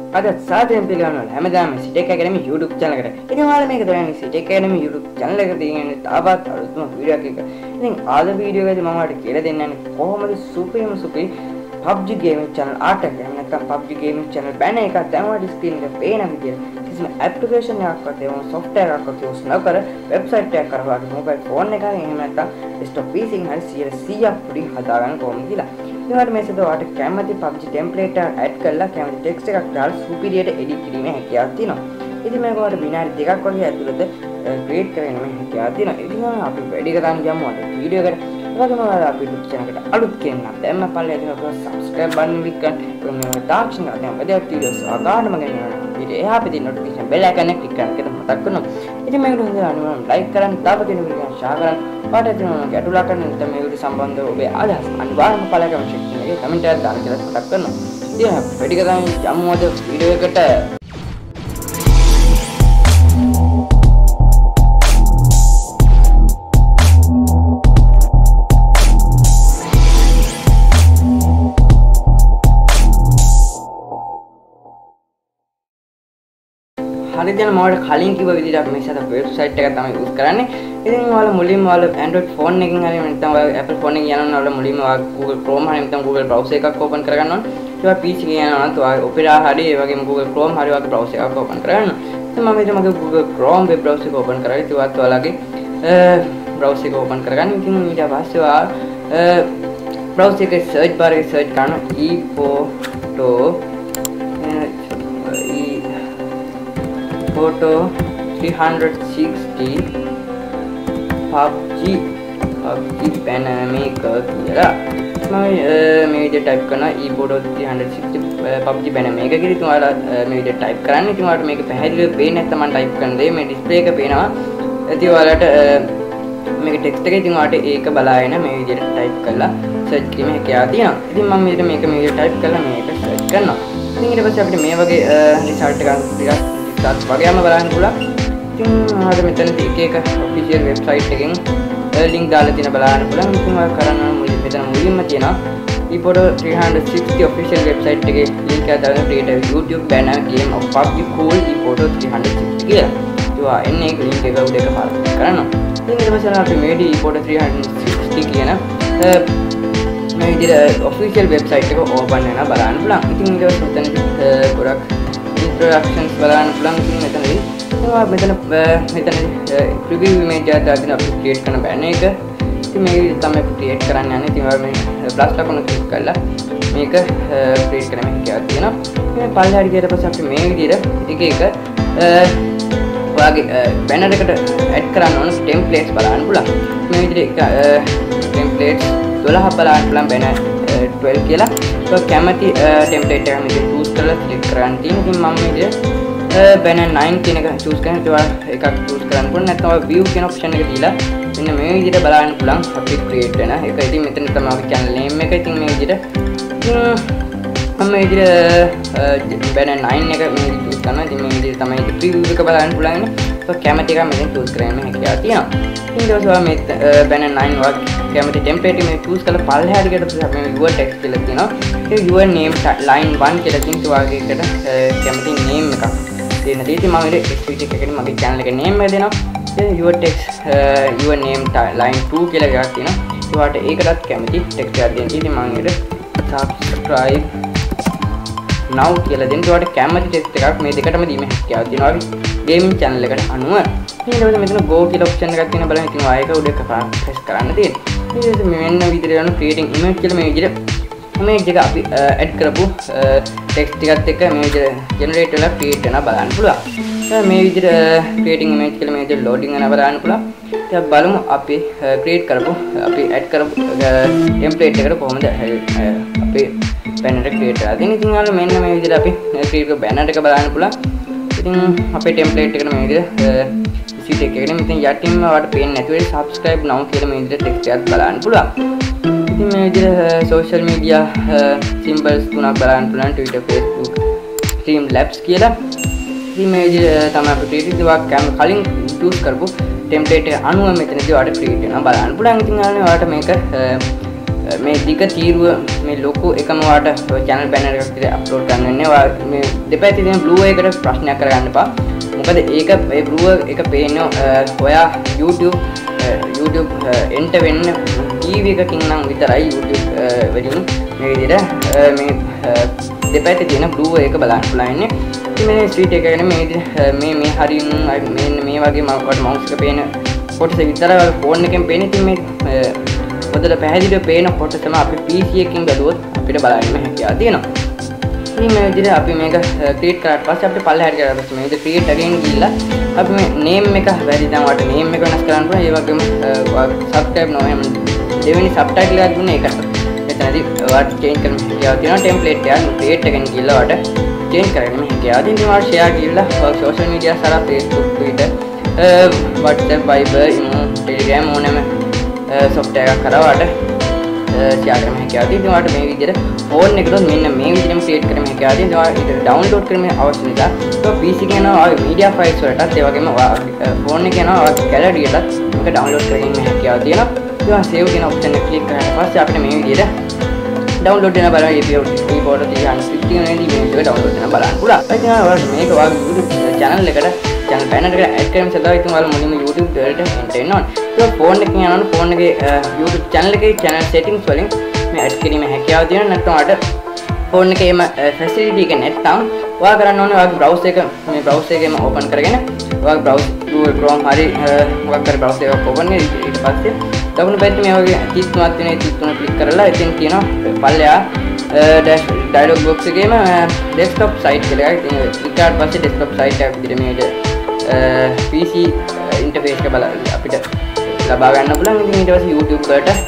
ada සාදරයෙන් පිළිගන්නවා හැමදාම සිටෙක් අකැඩමි YouTube channel එකට. ඉතින් ඔයාලා මේක බලන්නේ සිටෙක් අකැඩමි YouTube channel එක තියෙන තාපත් අලුත්ම වීඩියෝ එකක්. ඉතින් ආද වීඩියෝ එකේදී මම ඔයාලට කියලා දෙන්නන්නේ කොහොමද සුපිරි PUBG gaming channel art එක නැත්නම් PUBG gaming channel banner එකක් දැම්මම screen එක පේන විදියට කිසිම application එකක්වත් ඒවම software එකක්වත් use නොකර website එකක් කරලා mobile phone එකකින් එහෙම නැත්නම් desktop PC එකකින් හරි 100ක් පුඩි හදාගන්න කොහොමද කියලා. ඊට මේ සද ඔයාලට කැමති PUBG template එක add කරලා කැමති text එකක් දාලා සුපිරියට edit කිරීමේ හැකියාවක් තියෙනවා. ඉතින් මේක ඔයාලට විනාඩි 2ක් වගේ ඇතුළත create කරගෙන මේ හැකියාවක් තියෙනවා. ඉතින් අපි වැඩි කරන්න යමු අද වීඩියෝ එකට. වගේම ඔයාලා අපේ YouTube channel එකට අලුත් කෙනෙක් නම් දැන්ම පල්ලෙහාට තියෙන subscribe button click කරන්න. මේ තාක්ෂණ දැන් වැඩි වීඩියෝස් ආගාඩම ගෙනනවා. ඊට එහා පැත්තේ notification bell icon එක click කරන්න කියලා මතක් කරනවා. ඉතින් මේකට හොඳ අනිවාර්යයෙන් like කරන්න, තව කෙනෙකුට share කරන්න. පාට තියෙනවා ගැටුලා කරන්න නැත්නම් මේ වීඩියෝ සම්බන්ධව ඔබේ අදහස් අනිවාර්යයෙන්ම පළල comment section එකේ comment එකක් දාන්න කියලා මතක් කරනවා. ඉතින් වැඩි කරන් යමු අද වීඩියෝ එකට. හරි දැන් මම කලින් කිව්ව විදිහට අපි මේ සත වෙබ්සයිට් එක තමයි යූස් කරන්නේ. ඉතින් ඔයාලා මුලින්ම ඔයාලා Android phone එකකින් හරි නැත්නම් ඔයාලා Apple phone එකකින් යනවා ඔයාලා මුලින්ම Google Chrome හරි නැත්නම් Google browser එකක් open කරගන්න ඕනේ. ඊට පස්සේ PC එකකින් යනවා නම් ඔයාලා Opera හරි ඒ වගේම Google Chrome හරි වගේ browser එකක් open කරගන්න. ඉතින් මම ඉතින් මගේ Google Chrome web browser එක open කරලා ඉතින් ඔයාලගේ browser එක open කරගන්න. ඉතින් ඊට පස්සේ ඔයාලා browser එකේ search bar එකේ search කරන photo 360 PUBG banner maker කියලා මම මේ විදිහට ටයිප් කරනවා e-photo 360 PUBG banner maker කියලා. ඉතින් ඔයාලා මේ විදිහට ටයිප් කරන්න. ඉතින් ඔයාලට මේක පැහැදිලිව පේන්නේ නැත්නම් මම ටයිප් කරන දේ මේ ඩිස්ප්ලේ එක පේනවා. ඉතින් ඔයාලට මේක ටෙක්ස්ට් එක ඉතින් ඔයාලට ඒක බලාගෙන මේ විදිහට ටයිප් කරලා සර්ච් කිරීමේ හැකියාව තියෙනවා. ඉතින් මම මේක මේ විදිහට ටයිප් කරලා මේක සර්ච් කරනවා. ඉතින් ඊට පස්සේ අපිට මේ වගේ රිසල්ට් එකක් ටිකක් තාත් වගේම බලන්න පුළුවන්. ඉතින් ඔයාලා මෙතන එක official website එකකින් link දාලා තියෙන බලන්න පුළුවන්. ඉතින් ඔයාලා කරන්න මෙතන මුලින්ම තියෙනවා e-photo 360 official website එකේ link එක දාලා create a YouTube banner game of PUBG cool e-photo 360 කියලා. ඒවා එන්නේ link එක උඩ එකපාරට කරනවා. ඉතින් ඊට පස්සේ අපි මේ e-photo 360 කියන මේ විදිහට official website එක open වෙනවා බලන්න පුළුවන්. ඉතින් ඊට පස්සේ මෙතන ගොඩක් introductions බලන්න පුළුවන්. ඉතින් මෙතන preview image එකක් දාගෙන අපි create කරන banner එක. ඉතින් මේක තමයි create කරන්න යන්නේ. ඉතින් ඔයාලා මේ plus ලකුණ click කරලා මේක create කරන්න හැකියාවක් තියෙනවා. මේ පල්ලෙහාට ගියට පස්සේ අපි මේ විදිහට එක ඔයාගේ banner එකට add කරන්න ඕන templates බලන්න පුළුවන්. මේ විදිහට templates 12ක් බලන්න පුළුවන් banner 12 කියලා. ඒක කැමති template එකක් මේක choose කරලා click කරන්න තියෙනවා. ඉතින් මම මේ banner 9 කියන එක choose කරන එකක් choose කරන්න පුළුවන්. නැත්නම් ඔය view කියන option එක දීලා මෙන්න මේ විදිහට බලන්න පුළුවන් අපි create වෙන එක. ඉතින් මෙතන තමයි අපි channel name එක. ඉතින් මේ විදිහට මම මේ විදිහට banner 9 එක මේ විදිහට choose කරනවා. ඉතින් මේ විදිහට තමයි preview එක බලන්න පුළුවන්. ඒක කැමති එකක් මෙතන choose කරන්න හැකියාව තියෙනවා. ඉතින් ඊට පස්සේ මේ banner 9 වගේ කැමති template එක මේ choose කරලා පල්ලෙහාට ගියට පස්සේ මේ your text කියලා තියෙනවා. ඒ your name line 1 කියලා තියෙන ඔයගේ එකට කැමති name එකක් දෙන්න තියෙනවා. ඉතින් මම මේ speech එකකට මගේ channel එකේ name එක දෙනවා. your text your name line 2 කියලා එකක් තියෙනවා. ඒකට ඒකටත් කැමති text එකක් දෙන්න. ඉතින් මම ඒකට subscribe now කියලා දෙන්න. ඒකට කැමති text එකක් මේ දෙකටම දීම හැකියාව තියෙනවා. අපි gaming channel එකට අනුව. ඊළඟට මෙතන go කියලා option එකක් තියෙනවා. බලන්න ඉතින් ආයෙක උඩ එකපාරක් press කරන්න තියෙනවා. ඊට පස්සේ මෙන්න විදිහට යන creating image කියලා මේ විදිහට image එක අපි add කරපු text එකත් එක්ක මේ විදිහට generate වෙලා create වෙනවා බලන්න පුළුවන්. මේ විදිහට creating image කියලා මේ විදිහට loading වෙනවා බලන්න පුළුවන්. ඉතින් බලමු අපි create කරපු අපි add කරපු template එකට කොහොමද අපි banner එක create කරලා දෙන්නේ. ඉතින් ඔයාලා මෙන්න මේ විදිහට අපි create කරපු banner එක බලන්න පුළුවන්. ඉතින් අපේ template එකට මේ විදිහට sheet එකකට මෙතන යටින්ම ඔයාලට පේන්නේ නැති වෙයි subscribe now කියලා මේ විදිහට text එකක් බලන්න පුළුවන්. ඉතින් මේ විදිහට social media symbols තුනක් බලන්න පුළුවන්. Twitter, Facebook, Streamlabs කියලා. ඉතින් මේ විදිහට තමයි අපි create කලින් choose කරපු template එක අනුව මෙතනදී ඔයාලට create වෙනවා බලන්න පුළුවන්. ඉතින් ඔයාලට මේක මේ දිග තීරුව මේ ලොකු එකම වාට channel banner එකක් විතර අප්ලෝඩ් කරන්න වෙන්නේ. ඔයා මේ දෙපැත්තේ තියෙන blue එකට ප්‍රශ්නයක් කරගන්න එපා. මොකද ඒක ඒ blue එක පේන්නේ ඔයා YouTube enter වෙන්න TV එකකින් නම් විතරයි YouTube වලින් මේ විදිහට මේ දෙපැත්තේ තියෙන blue එක බලන්න පුළුවන්. ඉතින් මේ ස්ට්‍රීට් එක ගැන මේ මේ හරියුම් මේ වගේ මට mouse එක පේන කොටස විතරයි ෆෝන් එකෙන් පේන්නේ. ඉතින් මේ පොතට පැහැදිලිව පේන කොටස තමයි අපි PC එකකින් බැලුවොත් අපිට බලන්න හැකියාව තියෙනවා. ඉතින් මේ විදිහට අපි මේක ක්‍රියේට් කරාට පස්සේ අපිට පල්ලෙහාට ගියාට පස්සේ මේ විදිහට ක්‍රියේට් again ගිහිල්ලා අපි මේ name එක වැඩි දැන් වට name එක වෙනස් කරන්න පුළුවන්. ඒ වගේම subscribe නොවෙම දෙවෙනි subtitle එකක් දුන්නේ ඒකට. එතනදී වට change කරන්න හැකියාව තියෙනවා. template එකක් ක්‍රියේට් එකෙන් ගිහිල්ලා වට change කරගෙන හැකියාව තියෙනවා. ඉතින් වට share ගිහිල්ලා social media සරා Facebook Twitter WhatsApp Viber imo Telegram ඕනෑම software එකක් කරාට share කරන්න හැකියාව තියෙනවා. වට මේ විදිහට ෆෝන් එකකට මෙන්න මේ විදිහටම ක්‍රියේට් කරන්න හැකියාව තියෙනවා. ඒක ඩවුන්ලෝඩ් කරන්න අවශ්‍ය නිසා તો PC එකේ යනවා ඔය media files වලටත් ඒ වගේම ෆෝන් එකේ යනවා ඔය gallery එකටත් මේක ඩවුන්ලෝඩ් කරගන්න හැකියාව තියෙනවා. ඊට save කියන option එක click කරාට පස්සේ අපිට මේ විදිහට download වෙන බලන්න keyboard 360 වෙනදී මේ විදිහට download වෙන බලන්න පුළුවන්. ඒ කියන්නේ ඔයාලට මේක ඔයාගේ YouTube channel එකට channel banner එකට add කරන්න සදා ඉතින් ඔයාලා මුලින්ම YouTube වලට enter වෙන්න ඕනේ. ඒක ෆෝන් එකකින් යනවනේ ෆෝන් එකේ YouTube channel එකේ channel settings වලින් මේ add කිරීමේ හැකියාව තියෙනවා. නැත්නම් ඔයාලට ෆෝන් එකේම facility එක නැත්නම් ඔයා කරන්න ඕනේ ඔයාගේ browser එක මේ browser එකේම open කරගෙන ඔයාගේ browser Google Chrome හරි මොකක් හරි browser එකක් open කරගෙන ඊට පස්සේ දකුණු පැත්තේ මේ වගේ 33ක් තියෙන 33 click කරලා ඉතින් කියනවා පල්ලෙහා dialog box එකේම desktop site කියලා එකක් තියෙනවා. ඊට පස්සේ desktop site එකක් විදිහට මේ PC interface එක බලන්න අපිට ලබා ගන්න පුළුවන්. ඉතින් ඊට පස්සේ YouTube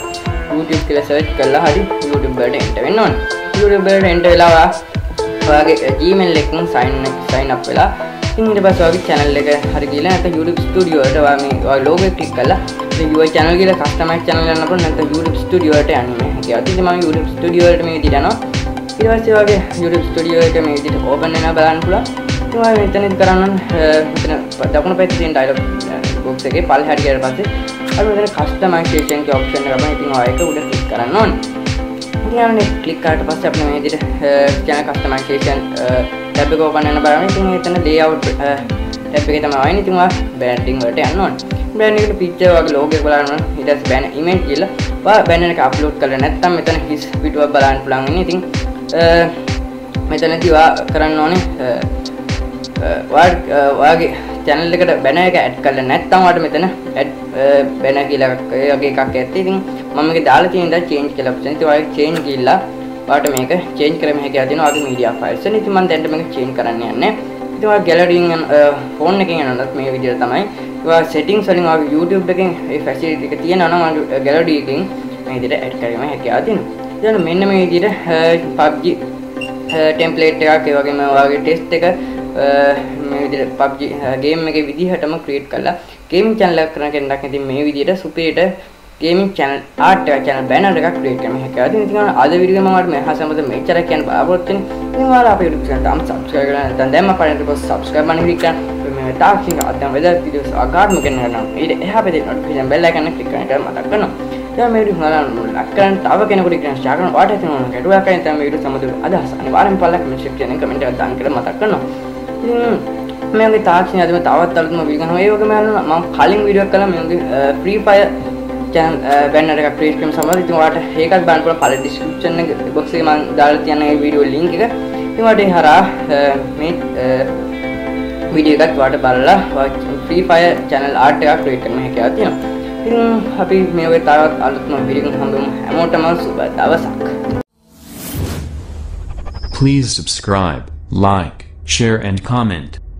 කියලා search කරලා හරි YouTube වලට enter වෙන්න ඕනේ. YouTube වලට enter වෙලා ඔයාගේ Gmail එකෙන් sign up වෙලා ඉතින් ඊට පස්සේ ඔයාගේ channel එක හරි ගිහලා නැත්නම් YouTube studio වලට ඔයා මේ ඔයාගේ logo එක click කරලා ඉතින් your channel කියලා customize channel යන්න පුළුවන්. නැත්නම් YouTube studio වලට යන්න හැකියාව තියෙනවා. මම YouTube studio වලට මේ විදිහට යනවා. ඊට පස්සේ ඔයාගේ YouTube studio එක මේ විදිහට open වෙනවා බලන්න පුළුවන්. ඉතින් ඔයා මෙතනදි කරන්න මෙතන දකුණු පැත්තේ තියෙන dialog box එකේ පල්ලෙහාට ගියාට පස්සේ අර මෙතන customization කියන option එක ගමන් ඉතින් ඔයා ඒක උඩ click කරන්න ඕනේ. ඉතින් click කරාට පස්සේ අපිට මේ විදිහට channel customization tab එක open වෙන බලන්න. ඉතින් එතන layout tab එකේ තමයි වයින්. ඉතින් ඔයා branding වලට යන්න ඕනේ. branding එකට picture වගේ logo එක බලන්න ඕනේ. ඊට පස්සේ banner image කියලා ඔයා banner එක upload කරලා නැත්නම් මෙතන his පිටුවක් බලන්න පුළුවන් වෙන්නේ. ඉතින් මෙතනදී ඔයා කරන්න ඕනේ ඔයාගේ channel එකට banner එක add කරලා නැත්නම් ඔයාලට මෙතන add banner කියලා වගේ එකක් ඇත්තේ. ඉතින් මම මේක දාලා තියෙන දා change කියලා option. ඉතින් ඔයාලා change ගිහිල්ලා ඔයාලට මේක change කරන්න හැකියාව තියෙනවා ඔයාගේ media files වලින්. ඉතින් මම දැන් මේක change කරන්න යන්නේ. ඉතින් ඔයා gallery එකෙන් phone එකෙන් යනවත් මේ විදිහට තමයි ඔයා settings වලින් ඔයාගේ YouTube එකෙන් මේ facility එක තියෙනවා නම් ඔයාගේ gallery එකෙන් මේ විදිහට add කරගන්න හැකියාව තියෙනවා. ඉතින් මෙන්න මේ විදිහට PUBG template එකක් ඒ වගේම ඔයාගේ test එක මේ විදිහට PUBG game එකේ විදිහටම create කරලා gaming channel එකක් කරන කෙනෙක් ඉතින් මේ විදිහට superior gaming channel art channel banner එකක් create කරන්න හැකියාව තියෙනවා. ඉතින් අද වීඩියෝ එකේ මම මෙහා සම්බන්ධ මෙච්චර කියන්න බලාපොරොත්තු වෙන්නේ. ඉතින් ඔයාලා අපේ YouTube channel තාම subscribe කරලා නැත්නම් දැන්ම පරිණත පොස් subscribe බටන් click කරන්න. මේ තාක්ෂණික අධ්‍යයන වෙදා videos අගාධම කරනවා. ඊට එහා පැත්තේ notification bell icon එක click කරන්න මතක් කරනවා. දැන් මේ වීඩියෝ හොයාගන්න ලක් කරන්න තව කෙනෙකුට කියන ෂෙයා කරන ඔයාට තියෙන ගැටලුවක් අයින් තමයි මේ වීඩියෝ සම්බන්ධව අදහස් අනිවාර්යෙන් පල්ලා කමෙන්ට් section එකේ කමෙන්ට් එකක් දාන්න කියලා මතක් කරනවා. ඉතින් මගේ තාක්ෂණය අදම තවත් අලුත්ම වීඩියෝ කරනවා. ඒ වගේම මම කලින් වීඩියෝ එකක් කළා මගේ free fire channel banner එකක් create කරන සමහර ඉතින් ඔයාලට ඒකත් බලන්න පුළුවන් පළවෙනි description එක box එකේ මම දාලා තියන ඒ වීඩියෝ link එක. ඉතින් ඔයාලට ඒ හරහා මේ වීඩියෝ එකත් ඔයාලට බලලා free fire channel art එකක් create කරන්න හැකියාව තියෙනවා. ඉතින් අපි මේ වගේ තවත් අලුත්ම වීඩියෝ එකක් හම්බෙමු. හැමෝටම සුබ දවසක්. Please subscribe, like, share and comment.